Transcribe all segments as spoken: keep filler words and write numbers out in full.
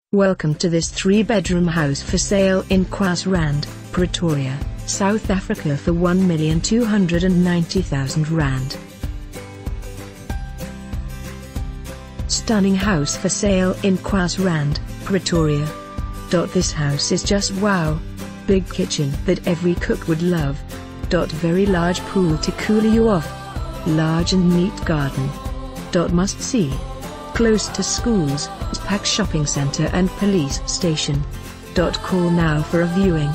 Welcome to this three-bedroom house for sale in Kwaggasrand, Pretoria, South Africa for one million two hundred ninety thousand rand. Stunning house for sale in Kwaggasrand, Pretoria. This house is just wow. Big kitchen that every cook would love. Very large pool to cool you off. Large and neat garden. Must see. Close to schools, Wespark shopping center and police station. Call now for a viewing.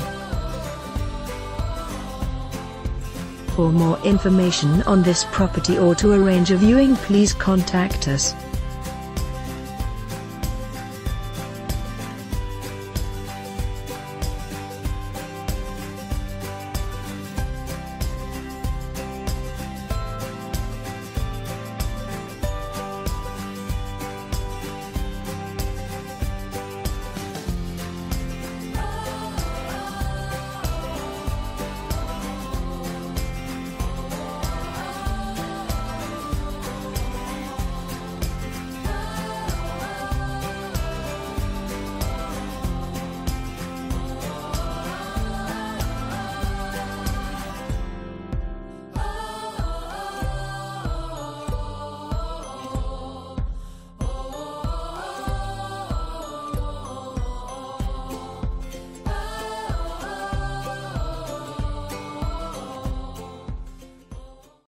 For more information on this property or to arrange a viewing, please contact us.